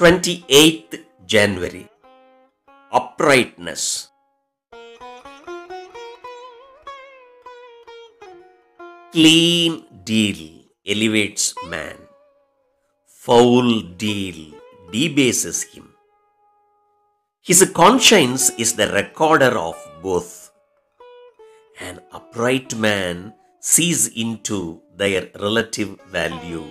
28th January. Uprightness. Clean deal elevates man. Foul deal debases him. His conscience is the recorder of both. An upright man sees into their relative value.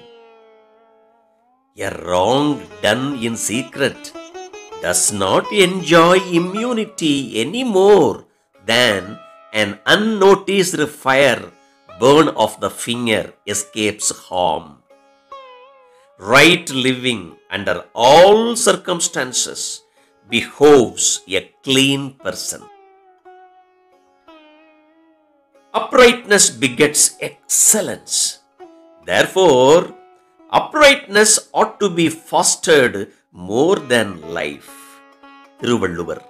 A wrong done in secret does not enjoy immunity any more than an unnoticed fire burn of the finger escapes harm. Right living under all circumstances behoves a clean person. Uprightness begets excellence. Therefore, uprightness ought to be fostered more than life. Thiruvalluvar.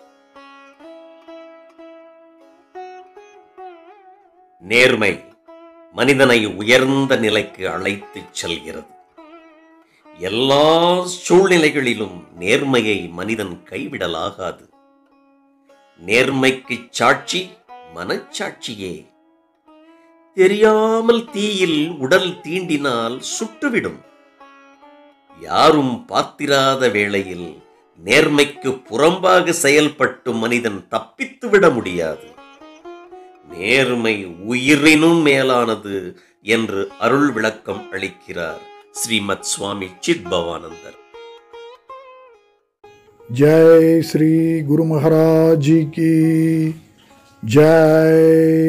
நேர்மை மனிதனை உயர்ந்த நிலைக்கு அழைத்துச் செல்கிறது. எல்லா சூழ்நிலைகளிலும் நேர்மையை மனிதன் கைவிடலாகாது. நேர்மைக்கு சாட்சி மனச்சாட்சியே. தெரியாமல் தீயில் உடல் தீண்டினால் சுட்டுவிடும். யாரும் பார்த்திராத வேளையில் நேர்மைக்கு புறம்பாக செயல்பட்டு மனிதன் தப்பித்துவிட முடியாது. நேர்மை உயிரினும் மேலானது என்று அருள் விளக்கம் அளிக்கிறார் ஸ்ரீமத் சுவாமி சித்பவானந்தர். जय श्री गुरु महाराज जी की जय।